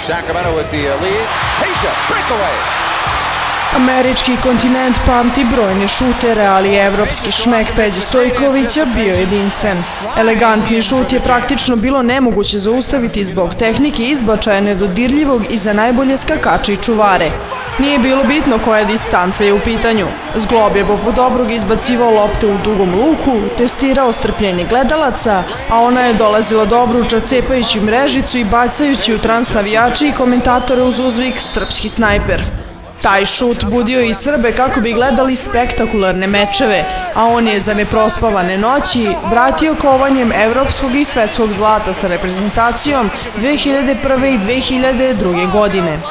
Sacramento with the lead. Peja, breakaway. Američki kontinent pamti brojne šutere, ali evropski šmek Peđe Stojkovića bio jedinstven. Elegantni šut je praktično bilo nemoguće zaustaviti zbog tehnike izbačaja nedodirljivog i za najbolje skakače i čuvare. Nije bilo bitno koja distanca je u pitanju. Zglob je poput dobrog izbacivao lopte u dugom luku, testirao strpljenje gledalaca, a ona je dolazila do obruča cepajući mrežicu i bacajući u trans navijači i komentatore uz uzvik "Srpski snajper". Taj šut budio i Srbe kako bi gledali spektakularne mečeve, a on je za neprospavane noći vratio kovanjem evropskog i svetskog zlata sa reprezentacijom 2001. i 2002. godine.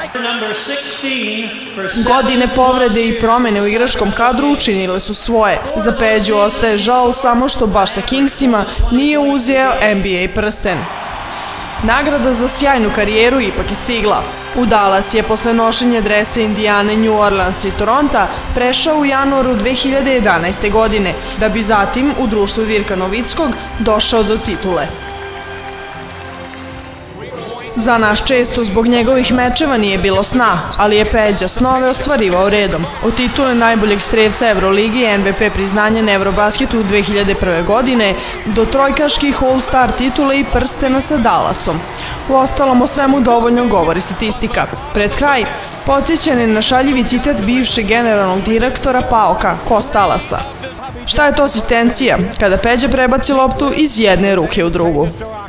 Godine povrede i promene u igračkom kadru učinile su svoje. Za Peđu ostaje žal samo što baš sa Kingsima nije uzeo NBA prsten. Nagrada za sjajnu karijeru ipak je stigla. U Dallas je posle nošenja dresa Indijane, New Orleans i Toronta prešao u januaru 2011. godine, da bi zatim u društvu Dirka Novickog došao do titule. Za nas često zbog njegovih mečeva nije bilo sna, ali je Peđa snove ostvarivao redom. Od titule najboljeg strelca Evroligi i MVP priznanja na Eurobasketu 2001. godine do trojkaških All-Star titule i prstena sa Dallasom. Uostalom, o svemu dovoljno govori statistika. Pred kraj, podsjećan je na šaljivi citat bivšeg generalnog direktora PAOK-a, Kostalasa. Šta je to asistencija? Kada Peđa prebaci loptu iz jedne ruke u drugu.